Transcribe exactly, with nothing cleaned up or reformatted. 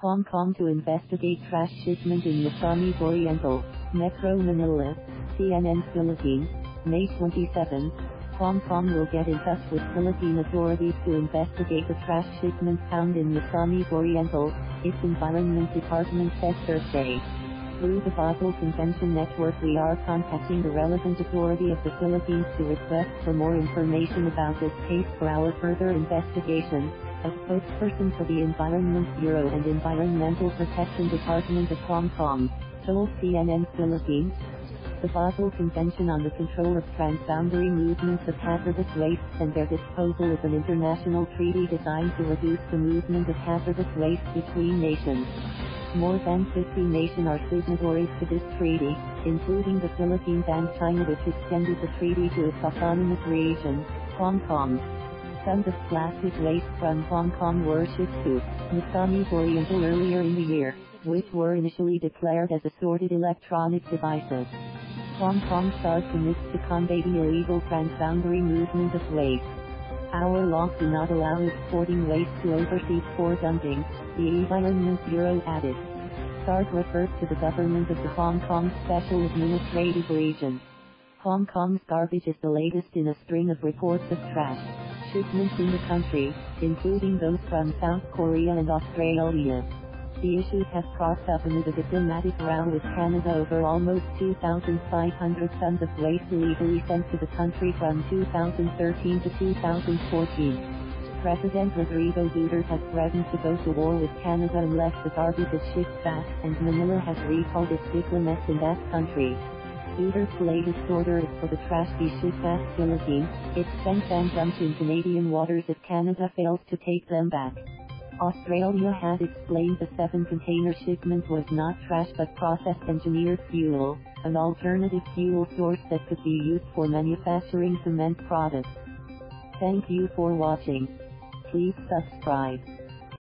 Hong Kong to investigate trash shipment in Misamis Oriental, Metro Manila, C N N Philippines, May twenty-seventh. Hong Kong will get in touch with Philippine authorities to investigate the trash shipment found in Misamis Oriental, its Environment Department said Thursday. Through the Basel Convention network, we are contacting the relevant authority of the Philippines to request for more information about this case for our further investigation, a spokesperson for the Environment Bureau and Environmental Protection Department of Hong Kong told C N N Philippines. The Basel Convention on the Control of Transboundary Movements of Hazardous Wastes and Their Disposal is an international treaty designed to reduce the movement of hazardous waste between nations. More than fifty nations are signatories to this treaty, including the Philippines and China, which extended the treaty to its autonomous region, Hong Kong. Tons of plastic waste from Hong Kong were shipped to Misamis Oriental earlier in the year, which were initially declared as assorted electronic devices. Hong Kong SARG commits to combating illegal transboundary movement of waste. Our laws do not allow exporting waste to overseas for dumping, the Environment Bureau added. SARG refers to the government of the Hong Kong Special Administrative Region. Hong Kong's garbage is the latest in a string of reports of trash shipments in the country, including those from South Korea and Australia. The issues have cropped up amid a diplomatic row with Canada over almost two thousand five hundred tons of waste illegally sent to the country from two thousand thirteen to two thousand fourteen. President Rodrigo Duterte has threatened to go to war with Canada unless the garbage is shipped back, and Manila has recalled its diplomats in that country. Duterte's latest order is for the trash be shipped back to Philippines, its spent and dumped in Canadian waters if Canada fails to take them back. Australia had explained the seven container shipment was not trash but processed engineered fuel, an alternative fuel source that could be used for manufacturing cement products. Thank you for watching. Please subscribe.